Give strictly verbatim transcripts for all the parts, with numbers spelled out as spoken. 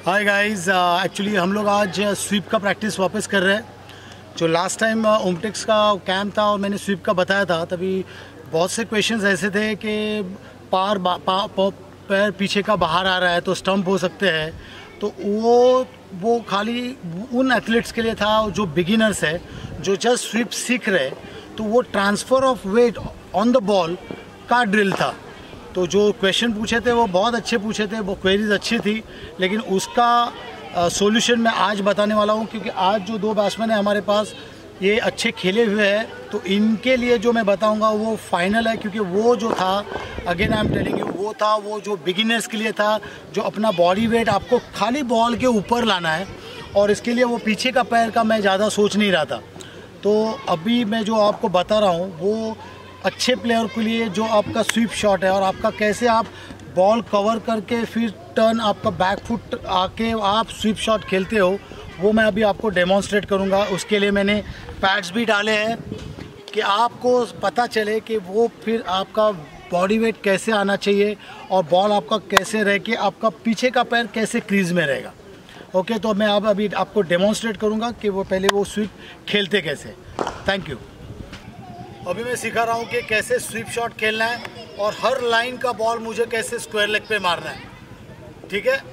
Hi guys, actually हम लोग आज स्वीप का प्रैक्टिस वापस कर रहे हैं। जो लास्ट टाइम ओमटेक्स का कैंप था और मैंने स्वीप का बताया था, तभी बहुत से क्वेश्चंस ऐसे थे कि पार पा, पा, पैर पीछे का बाहर आ रहा है तो स्टंप हो सकते हैं। तो वो वो खाली उन एथलीट्स के लिए था जो बिगिनर्स है, जो जस्ट स्वीप सीख रहे, तो वो transfer of weight on the ball का ड्रिल था। तो जो क्वेश्चन पूछे थे वो बहुत अच्छे पूछे थे, वो क्वेरीज अच्छी थी, लेकिन उसका सॉल्यूशन मैं आज बताने वाला हूँ, क्योंकि आज जो दो बैट्समैन हैं हमारे पास, ये अच्छे खेले हुए हैं। तो इनके लिए जो मैं बताऊंगा वो फाइनल है, क्योंकि वो जो था, again I am telling you, वो था वो जो बिगिनर्स के लिए था, जो अपना बॉडी वेट आपको खाली बॉल के ऊपर लाना है, और इसके लिए वो पीछे का पैर का मैं ज़्यादा सोच नहीं रहा था। तो अभी मैं जो आपको बता रहा हूँ वो अच्छे प्लेयर के लिए, जो आपका स्वीप शॉट है और आपका कैसे आप बॉल कवर करके फिर टर्न आपका बैक फुट आके आप स्वीप शॉट खेलते हो, वो मैं अभी आपको डेमोन्स्ट्रेट करूँगा। उसके लिए मैंने पैड्स भी डाले हैं कि आपको पता चले कि वो फिर आपका बॉडी वेट कैसे आना चाहिए और बॉल आपका कैसे रह के आपका पीछे का पैर कैसे क्रीज में रहेगा। ओके, तो मैं अब अभी आपको डेमोन्स्ट्रेट करूँगा कि वो पहले वो स्वीप खेलते कैसे। Thank you. अभी मैं सिखा रहा हूँ कि कैसे स्वीप शॉट खेलना है और हर लाइन का बॉल मुझे कैसे स्क्वायर लेग पे मारना है। ठीक है,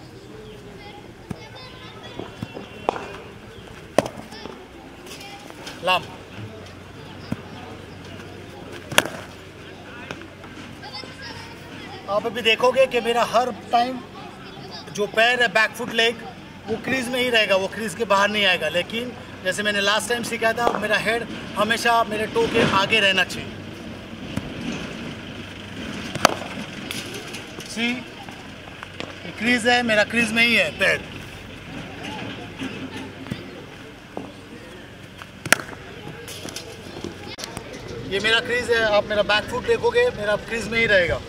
लाम। आप अभी देखोगे कि मेरा हर टाइम जो पैर है बैक फुट लेग वो क्रीज में ही रहेगा, वो क्रीज के बाहर नहीं आएगा। लेकिन जैसे मैंने लास्ट टाइम सीखा था, मेरा हेड हमेशा मेरे टो के आगे रहना चाहिए। सी, क्रीज है, मेरा क्रीज में ही है पैर। ये मेरा क्रीज है, आप मेरा बैक फुट देखोगे मेरा क्रीज में ही रहेगा।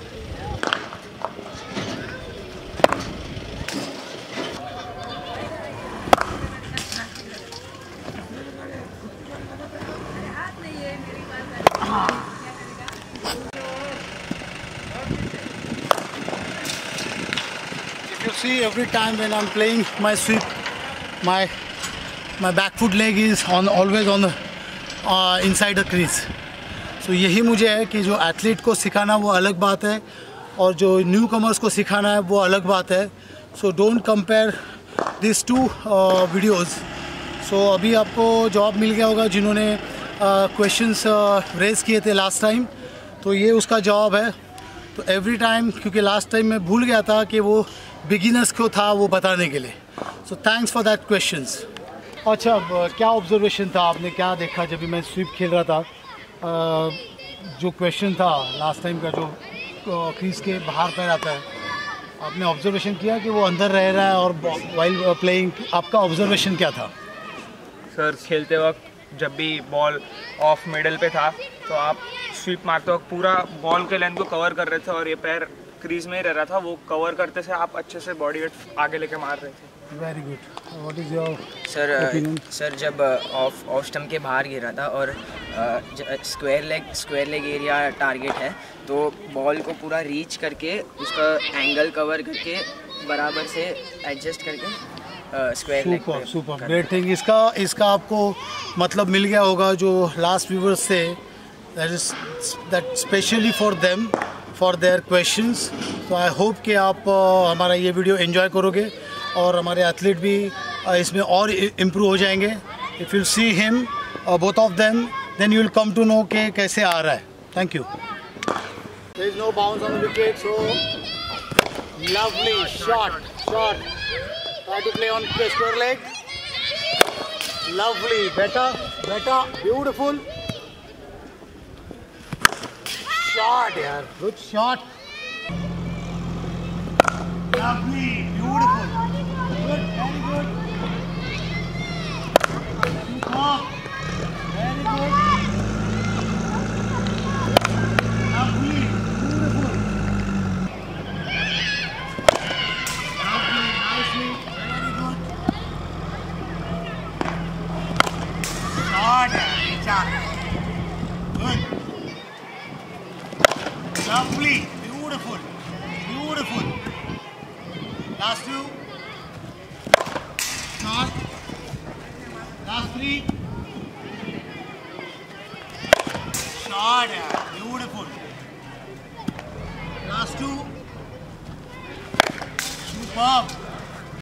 If you see, every time when I'm playing my sweep, my my back foot leg is on always on the uh, inside the crease. So यही मुझे है कि जो एथलीट को सिखाना वो अलग बात है और जो न्यू कमर्स को सिखाना है वो अलग बात है। So don't compare this two videos. So अभी आपको जवाब मिल गया होगा जिन्होंने क्वेश्चंस रेज किए थे लास्ट टाइम, तो ये उसका जवाब है। तो एवरी टाइम, क्योंकि लास्ट टाइम मैं भूल गया था कि वो बिगिनर्स को था वो बताने के लिए। So thanks for that questions. अच्छा, क्या ऑब्जर्वेशन था, आपने क्या देखा जब भी मैं स्वीप खेल रहा था? Uh, जो क्वेश्चन था लास्ट टाइम का, जो क्रीज के बाहर पैर आता है, आपने ऑब्जर्वेशन किया कि वो अंदर रह रहा है और वाइल प्लेइंग, आपका ऑब्जर्वेशन क्या था? सर, खेलते वक्त जब भी बॉल ऑफ मिडल पे था तो आप स्वीप मारते वक्त पूरा बॉल के लेंथ को कवर कर रहे थे और ये पैर क्रीज में ही रह रहा था। वो कवर करते से आप अच्छे से बॉडी वेट आगे लेके मार रहे थे। Very good. What is your sir opinion? Sir, जब ऑफ ऑफ स्टम्प के बाहर गिरा था और square leg square leg area target है, तो बॉल को पूरा रीच करके उसका एंगल कवर करके बराबर से एडजस्ट करके square leg. Super super, great thing. इसका इसका आपको मतलब मिल गया होगा जो लास्ट व्यूवर्स से, that is that specially for them, for their questions. तो आई होप कि आप uh, हमारा ये वीडियो एंजॉय करोगे और हमारे एथलीट भी uh, इसमें और इम्प्रूव हो जाएंगे। If you see him both of them, then you will come to know के कैसे आ रहा है। Thank you. There is no bounce on the wicket, so lovely shot shot try to play on square leg. Lovely, बेटा बेटा, beautiful shot यार, good shot, lovely, beautiful, good, very good, super, very good, lovely, beautiful, lovely, nicely, very good, shot, good, lovely, beautiful, beautiful. Last two. three. Shot, yeah. Beautiful. Last two. Superb.